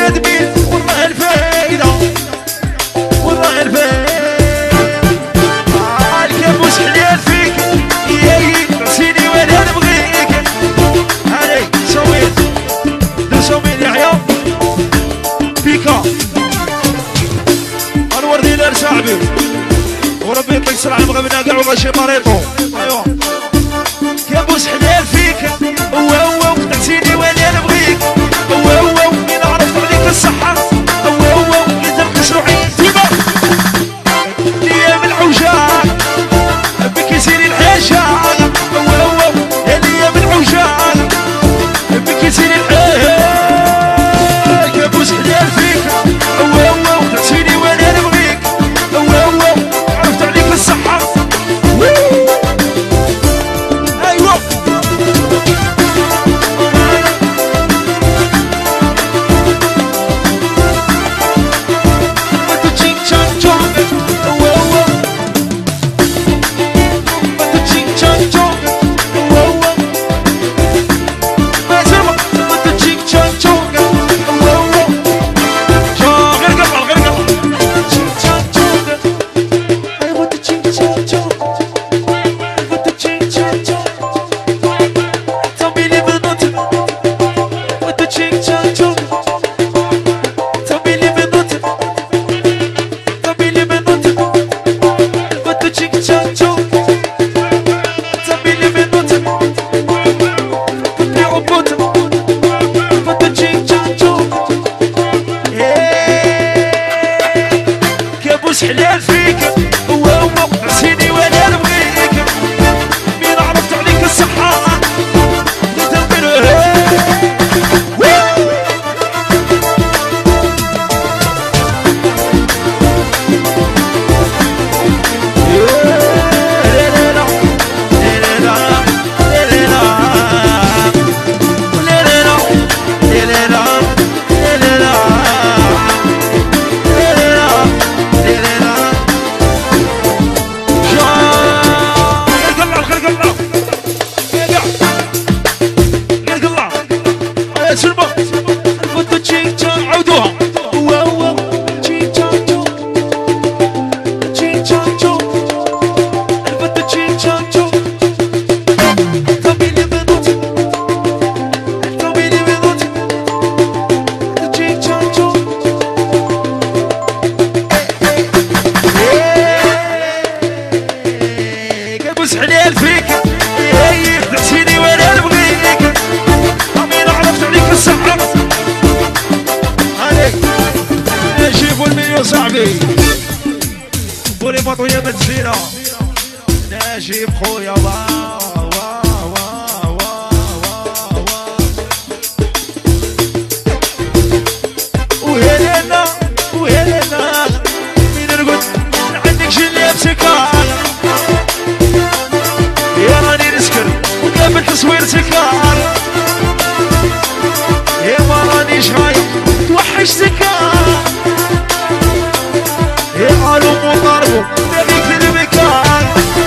ادمين والله الفايده والله الفايده الكابوس حلال فيك ياي نسيني وانا نبغيك علي سويت دوسومين يا عيال فيكا الورد الى صاحبي وربي يطلق سرعه المغرب ناقع والله شي مريضو ايوا كابوس حلال فيك هو نسيني وانا نبغيك هو مين عرفت عليك الصحه هو انت مشروعي ديما ايام العوجان بك يسير الحاجه هو ايام العوجان بك يسير الحاجه كابوس حلال فيك هو نسيني وانا نبغيك هو عرفت عليك الصحه ايوه حلال فيك هو نسيني وانا نبغيك مين عرفت عليك الصحة حلال فيك نسيني وانا نبغيك مين عرفت عليك الصحة عليك نجيبوا المليون صاحبي بولي بطوية بنزينة نجيب خويا وهلنا مين نقول عندك جنية بسكار يا راني نسكر وقابل تصوير سكار يا ما رانيش هاي توحش سكار يا عالم وضربه نبيك المكان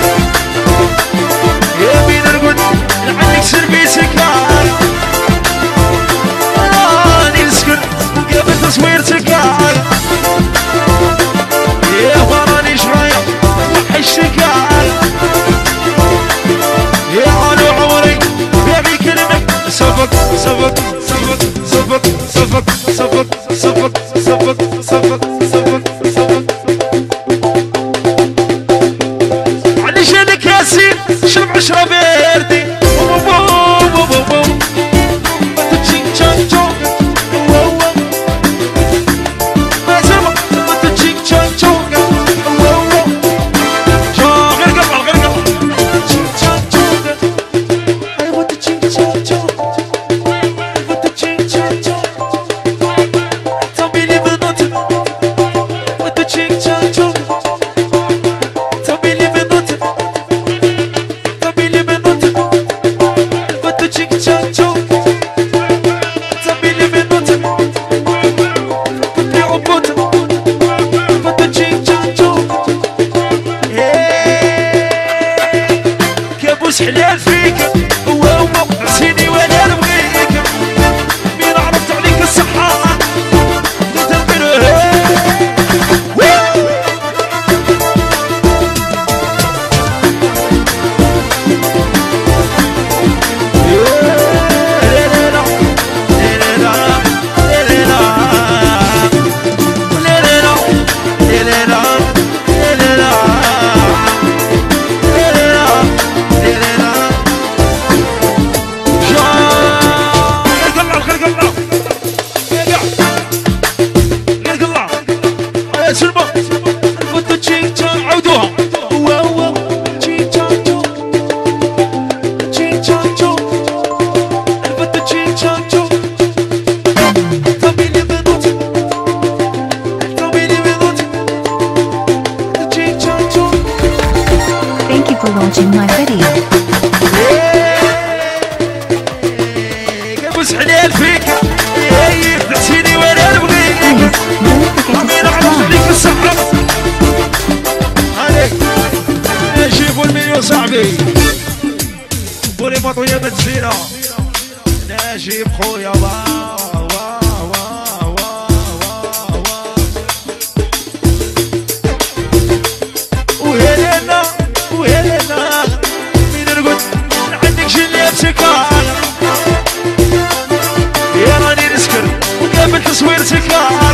يا مين نرقد عندك سربي سكار راني نسكر وقابل تصوير سكار يا ما رانيش هاي توحش سكار يا علو عمري بيبي كلمك صفق صفق صفق صفق صفق صفق صفق صفق صفق صفق صفق علشانك ياسين شرب 10 بيردي نجيب خويا واه واه واه واه واه وهلنا وهلنا مين نقول عندك جنيات سكار يا راني نسكر وقابل تصوير سكار